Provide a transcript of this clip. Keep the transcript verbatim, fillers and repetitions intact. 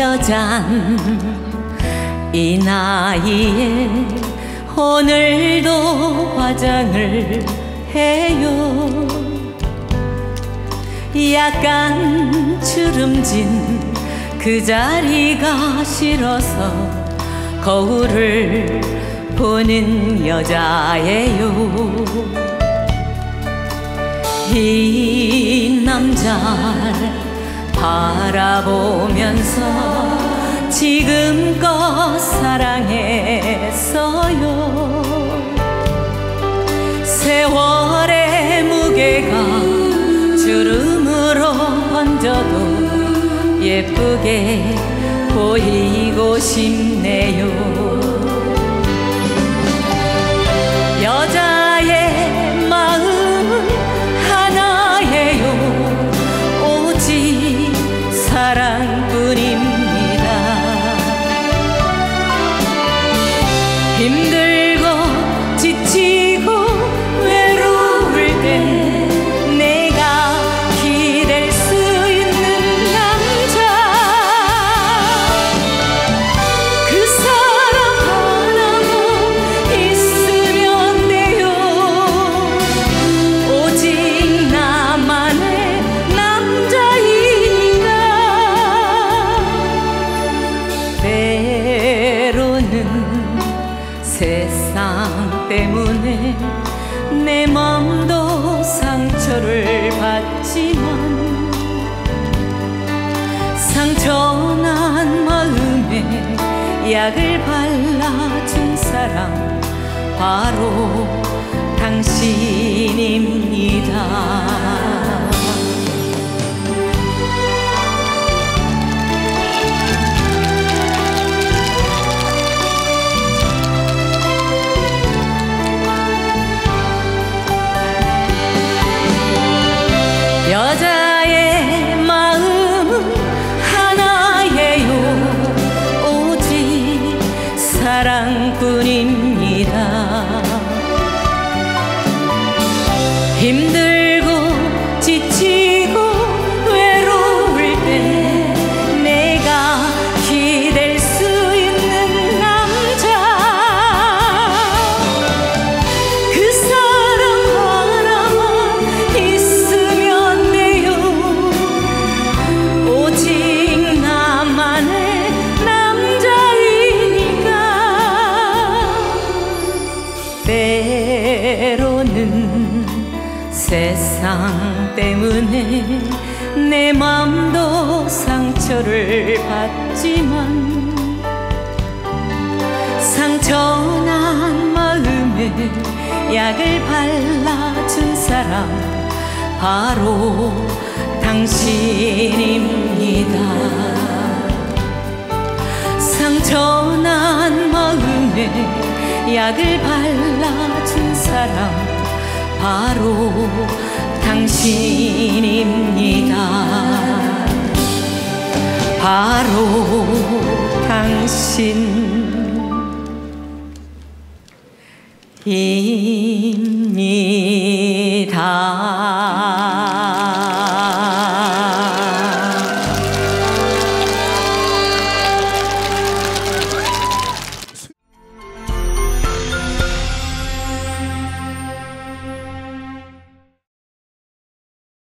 여잔 이 나이에 오늘도 화장을 해요. 약간 주름진 그 자리가 싫어서 거울을 보는 여자예요. 이 남자를 바라보면서 지금껏 사랑했어요. 세월의 무게가 주름으로 번져도 예쁘게 보이고 싶네요. 여자의 마음은 하나예요. 오직 사랑뿐입니다. 힘들고 지치고 외로울 때 내가 기댈 수 있는 남자, 그 사람 하나만 있으면 돼요. 오직 나만의 남자이니까. 때로는 세상 때문에 내 맘도 상처를 받지만 상처난 마음에 약을 발라준 사람 바로 당신입니다. 여자의 마음은 하나예요. 오직 사랑뿐입니다. 힘들고 지치고 외로울 때 내가 기댈 수 있는 남자, 그 사람 하나만 있으면 돼요. 오직 나만의 남자이니까. 때로는 세상 때문에 내 맘도 상처를 받지만 상처난 마음에 약을 발라준 사람 바로 당신입니다. 상처난 마음에 약을 발라준 사람 바로 당신입니다. 바로 당신입니다.